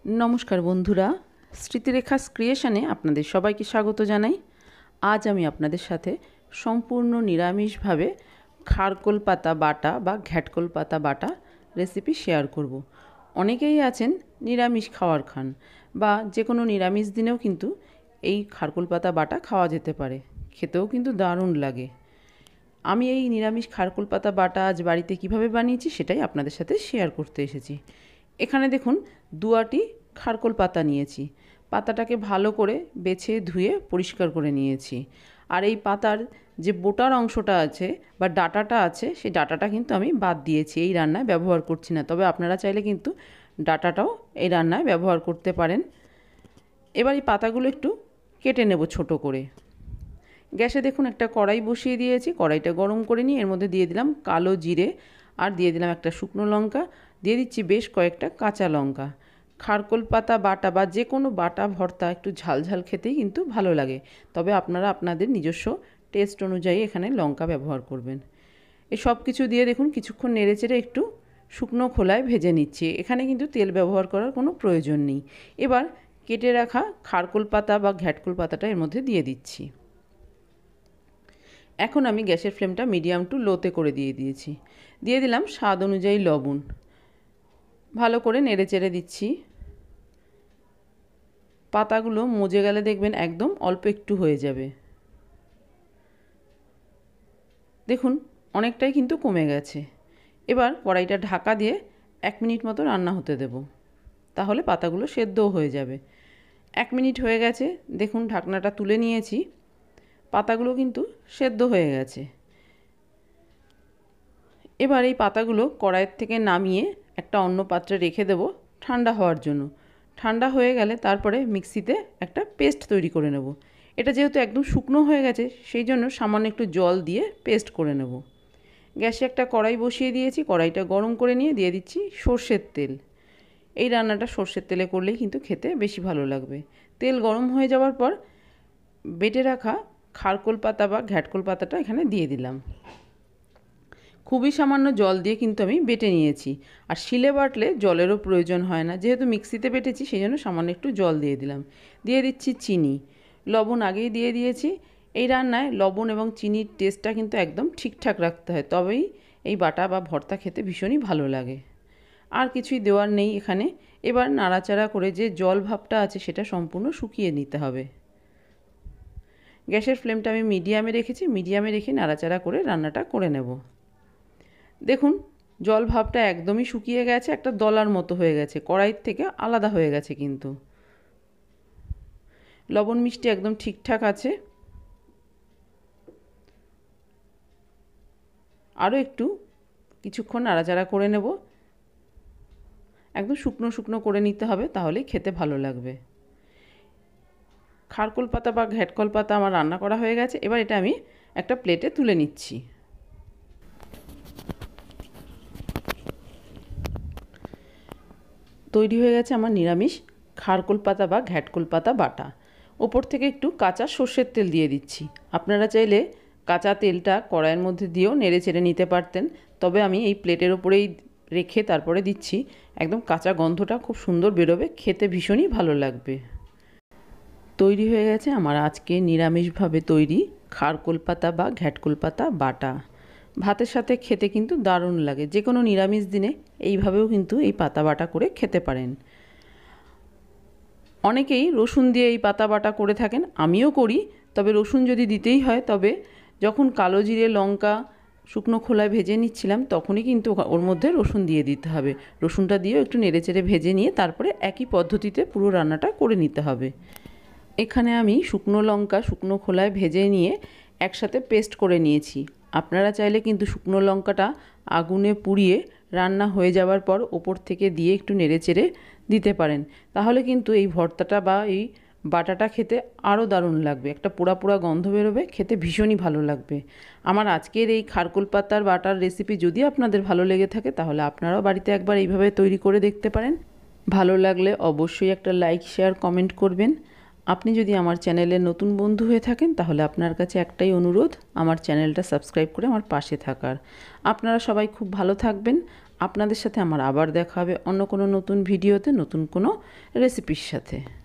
नमस्कार बंधुरा स्मृतिरेखास क्रिएशने आपनादेर सबाइके स्वागत जानाई। आज आमी आपनादेर साथे सम्पूर्ण निरामिष भावे खारकोल पाता बाटा बा घ्याटकोल पाता बाटा रेसिपि शेयर करब। अनेकेई आछेन निरामिष खावार खान बा जे कोनो निरामिष दिनेও किन्तु এই खारकोल पाता बाटा खावा जेते पारे, खेतेও किन्तु दारुण लागे। आमी এই निरामिष खारकोल पाता बाटा आज बाड़ीते किभाबे बानिয়েছি সেটাই আপনাদের সাথে শেয়ার করতে এসেছি। এখানে দেখুন দুয়াটি খারকোল পাতা নিয়েছি। পাতাটাকে ভালো করে বেছে ধুয়ে পরিষ্কার করে নিয়েছি। আর এই পাতার যে বোটার অংশটা আছে বা ডাটাটা আছে সেই ডাটাটা কিন্তু আমি বাদ দিয়েছি, এই রান্নায় ব্যবহার করছি না। তবে আপনারা চাইলে কিন্তু ডাটাটাও এই রান্নায় ব্যবহার করতে পারেন। এবার এই পাতাগুলো একটু কেটে নেব ছোট করে। গ্যাসে দেখুন একটা কড়াই বসিয়ে দিয়েছি। কড়াইটা গরম করে নিয়ে এর মধ্যে দিয়ে দিলাম কালো জিরে আর দিয়ে দিলাম একটা শুকনো লঙ্কা, দিয়ে দিচ্ছি বেশ কয়েকটা কাঁচা লঙ্কা। খারকোল পাতা বাটা বা যে কোনো বাটা ভর্তা একটু ঝালঝাল খেতেই কিন্তু ভালো লাগে, তবে আপনারা আপনাদের নিজস্ব টেস্ট অনুযায়ী এখানে লঙ্কা ব্যবহার করবেন। এই সব কিছু দিয়ে দেখুন কিছুক্ষণ নেড়েচেড়ে একটু শুকনো খোলায় ভেজে নিচ্ছি। এখানে কিন্তু তেল ব্যবহার করার কোনো প্রয়োজন নেই। এবার কেটে রাখা খারকোল পাতা বা ঘ্যাটকোল পাতাটা এর মধ্যে দিয়ে দিচ্ছি। এখন আমি গ্যাসের ফ্লেমটা মিডিয়াম টু লোতে করে দিয়েছি। দিয়ে দিলাম স্বাদ অনুযায়ী লবণ। ভালো করে নেড়েচেড়ে দিচ্ছি। পাতাগুলো মজে গেলে দেখবেন একদম অল্প একটু হয়ে যাবে। দেখুন অনেকটাই কিন্তু কমে গেছে। এবার কড়াইটা ঢাকা দিয়ে 1 মিনিট মতো রান্না হতে দেব, তাহলে পাতাগুলো সেদ্ধও হয়ে যাবে। 1 মিনিট হয়ে গেছে, দেখুন ঢাকনাটা তুলে নিয়েছি। পাতাগুলো কিন্তু সেদ্ধ হয়ে গেছে। এবার এই পাতাগুলো কড়াইয়ের থেকে নামিয়ে একটা অন্য পাত্রে রেখে দেব ঠান্ডা হওয়ার জন্য। ঠান্ডা হয়ে গেলে তারপরে মিক্সিতে একটা পেস্ট তৈরি করে নেব। এটা যেহেতু একদম শুকনো হয়ে গেছে সেই জন্য সামান্য একটু জল দিয়ে পেস্ট করে নেব। গ্যাসে একটা কড়াই বসিয়ে দিয়েছি। কড়াইটা গরম করে নিয়ে দিয়ে দিচ্ছি সর্ষের তেল। এই রান্নাটা সর্ষের তেলে করলেই কিন্তু খেতে বেশি ভালো লাগবে। তেল গরম হয়ে যাওয়ার পর বেটে রাখা খারকোল পাতা বা ঘ্যাটকোল পাতাটা এখানে দিয়ে দিলাম। খুবই সামান্য জল দিয়ে কিন্তু আমি বেটে নিয়েছি। আর শিলে বাটলে জলেরও প্রয়োজন হয় না, যেহেতু মিক্সিতে বেটেছি সেই জন্য সামান্য একটু জল দিয়ে দিলাম। দিয়ে দিচ্ছি চিনি, লবণ আগেই দিয়ে দিয়েছি। এই রান্নায় লবণ এবং চিনির টেস্টটা কিন্তু একদম ঠিকঠাক রাখতে হয়, তবেই এই বাটা বা ভর্তা খেতে ভীষণই ভালো লাগে। আর কিছুই দেওয়ার নেই এখানে। এবার নাড়াচাড়া করে যে জল ভাবটা আছে সেটা সম্পূর্ণ শুকিয়ে নিতে হবে। গ্যাসের ফ্লেমটা আমি মিডিয়ামে রেখেছি। মিডিয়ামে রেখে নাড়াচাড়া করে রান্নাটা করে নেব। দেখুন জল ভাবটা একদমই শুকিয়ে গেছে, একটা দলার মতো হয়ে গেছে, কড়াইয়ের থেকে আলাদা হয়ে গেছে কিন্তু। লবণ মিষ্টি একদম ঠিকঠাক আছে। আরও একটু কিছুক্ষণ নাড়াচাড়া করে নেব। একদম শুকনো শুকনো করে নিতে হবে, তাহলেই খেতে ভালো লাগবে। খারকোল পাতা বা ঘ্যাটকোল পাতা আমার রান্না করা হয়ে গেছে। এবার এটা আমি একটা প্লেটে তুলে নিচ্ছি। তৈরি হয়ে গেছে আমার নিরামিষ খারকোল পাতা বা ঘ্যাটকোল পাতা বাটা। ওপর থেকে একটু কাঁচা সর্ষের তেল দিয়ে দিচ্ছি। আপনারা চাইলে কাঁচা তেলটা কড়াইয়ের মধ্যে দিয়েও নেড়ে চেড়ে নিতে পারতেন, তবে আমি এই প্লেটের ওপরেই রেখে তারপরে দিচ্ছি। একদম কাঁচা গন্ধটা খুব সুন্দর বেরোবে, খেতে ভীষণই ভালো লাগবে। তৈরি হয়ে গেছে আমার আজকে নিরামিষভাবে তৈরি খারকোল পাতা বা ঘ্যাটকোল পাতা বাটা। ভাতের সাথে খেতে কিন্তু দারুণ লাগে। যে কোনো নিরামিষ দিনে এইভাবেও কিন্তু এই পাতা বাটা করে খেতে পারেন। অনেকেই রসুন দিয়ে এই পাতা বাটা করে থাকেন, আমিও করি। তবে রসুন যদি দিতেই হয়, তবে যখন কালো জিরে লঙ্কা শুকনো খোলায় ভেজে নিচ্ছিলাম তখনই কিন্তু ওর মধ্যে রসুন দিয়ে দিতে হবে। রসুনটা দিয়েও একটু নেড়েচেড়ে ভেজে নিয়ে তারপরে একই পদ্ধতিতে পুরো রান্নাটা করে নিতে হবে। এখানে আমি শুকনো লঙ্কা শুকনো খোলায় ভেজে নিয়ে একসাথে পেস্ট করে নিয়েছি। আপনারা চাইলে কিন্তু শুকনো লঙ্কাটা আগুনে পুড়িয়ে রান্না হয়ে যাওয়ার পর ওপর থেকে দিয়ে একটু নেড়েচেড়ে দিতে পারেন, তাহলে কিন্তু এই ভর্তাটা বা এই বাটাটা খেতে আরও দারুণ লাগবে। একটা পোড়া পোড়া গন্ধ বেরোবে, খেতে ভীষণই ভালো লাগবে। আমার আজকের এই খারকোল পাতার বাটার রেসিপি যদি আপনাদের ভালো লেগে থাকে তাহলে আপনারাও বাড়িতে একবার এইভাবে তৈরি করে দেখতে পারেন। ভালো লাগলে অবশ্যই একটা লাইক শেয়ার কমেন্ট করবেন। আপনি যদি আমার চ্যানেলে নতুন বন্ধু হয়ে থাকেন তাহলে আপনার কাছে একটাই অনুরোধ, আমার চ্যানেলটা সাবস্ক্রাইব করে আমার পাশে থাকার। আপনারা সবাই খুব ভালো থাকবেন। আপনাদের সাথে আমার আবার দেখা হবে অন্য কোনো নতুন ভিডিওতে নতুন কোনো রেসিপির সাথে।